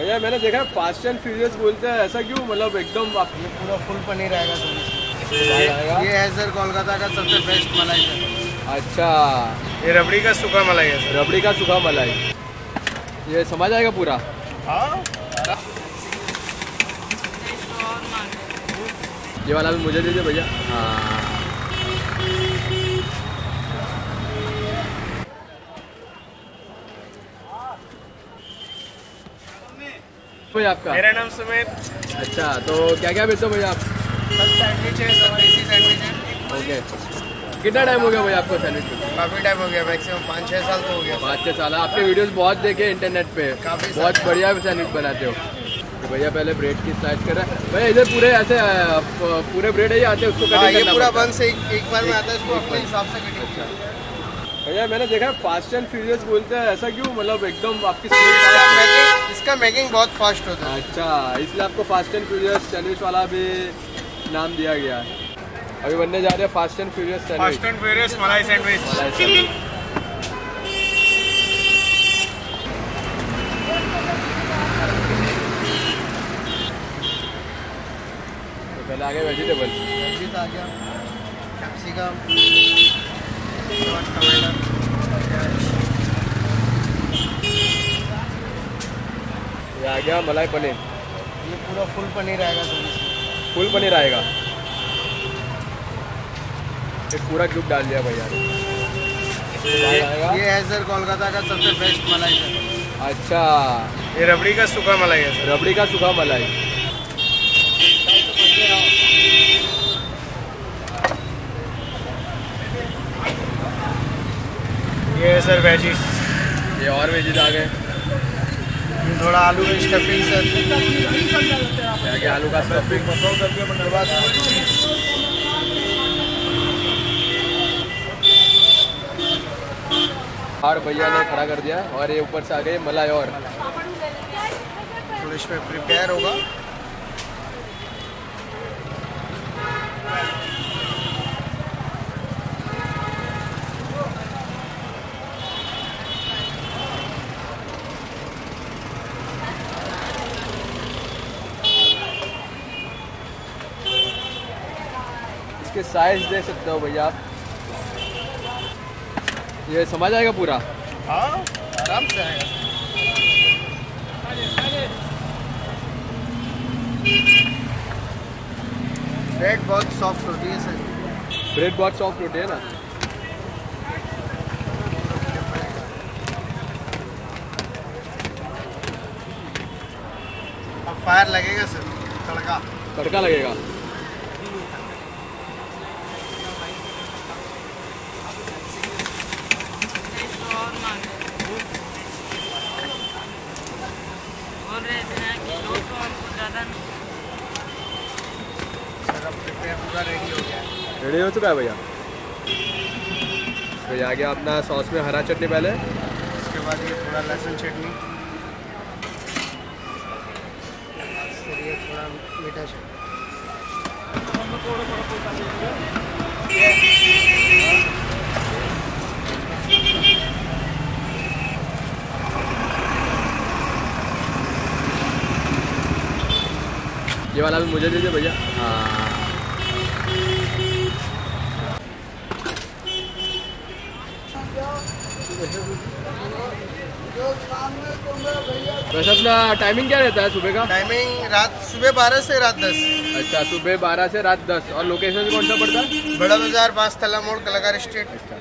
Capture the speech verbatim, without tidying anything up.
भैया मैंने देखा है फास्ट एंड फ्यूरियस बोलते हैं, ऐसा क्यों? मतलब एकदम आप ये पूरा फुल पनीर आएगा सर। ये, ये है सर कोलकाता का सबसे बेस्ट मलाई सर। अच्छा, ये रबड़ी का सूखा मलाई है सर। रबड़ी का सूखा मलाई, ये समझ आएगा पूरा। हाँ, ये वाला भी मुझे दीजिए भैया। हाँ भैया आपका? मेरा नाम सुमित। अच्छा, तो क्या क्या बेचते हो भैया आप? सब सैंडविच है, सब देसी सैंडविच है। ओके, कितना टाइम हो गया भैया आपको सैंडविच में? काफ़ी टाइम हो गया, मैक्सिमम पाँच छः साल तो हो गया। पाँच छः साल। आपके वीडियोस बहुत देखे इंटरनेट पे, काफ़ी बहुत बढ़िया सैंडविच बनाते हो। तो भैया पहले ब्रेड की स्लाइस कर रहा है भैया। इधर पूरे ऐसे पूरे ब्रेड ही आते हैं, उसको कटिंग ये करना पूरा पड़ता है। बन से एक, एक बार में आता है, इसको अपने हिसाब से कटिंग। अच्छा भैया मैंने देखा है फास्ट एंड फ्यूरियस बोलते हैं, ऐसा क्यों? मतलब एकदम आपकी इसका मैकिंग इसका मैकिंग बहुत फास्ट होता है। अच्छा, इसलिए आपको फास्ट एंड फ्यूरियस सैंडविच वाला भी नाम दिया गया है। अभी बनने जा रहे हैं fast and furious sandwich. Fast and furious malai sandwich. Malai sandwich. तो पहले आ गए वेजिटेबल। वेजिस आ गया, कैप्सिकम, टमाटर, ये आ गया मलाई पनीर। ये पूरा फुल पनीर आएगा सर। फुल पनीर आएगा, एक पूरा क्यूब डाल दिया भैया ने। ये, ये है सर कोलकाता का सबसे बेस्ट मलाई सर। अच्छा, ये रबड़ी का सूखा मलाई है सर। रबड़ी का सूखा मलाई। ये है सर वेजिस। ये और वेजिस आ गए। ये थोड़ा आलू का स्टफिंग सर। आ गया आलू का स्टफिंग। और भैया ने खड़ा कर दिया और ये ऊपर से आ गए मलाई। और थोड़ा इसमें प्रिपेयर होगा। इसके साइज देख सकते हो भैया आप। ये समझ आएगा पूरा। हाँ, आराम से आएगा। ब्रेड बहुत सॉफ्ट होती है सर। ब्रेड बहुत सॉफ्ट होती है ना। अब फायर लगेगा सर, तड़का तड़का लगेगा। पूरा रेडी हो गया। रेडी हो चुका है भैया। तो ये आ गया अपना सॉस में हरा चटनी पहले, उसके बाद ये थोड़ा लहसुन चटनी, फिर ये थोड़ा मीठा चटनी। ये वाला भी मुझे दीजिए भैया। हाँ वैसे अपना टाइमिंग क्या रहता है सुबह का? टाइमिंग रात सुबह बारह से रात दस। अच्छा, सुबह बारह से रात दस। और लोकेशन कौन सा पड़ता है? बड़ा बाजार, बांस तला मोड़, कलाकार स्ट्रीट। अच्छा,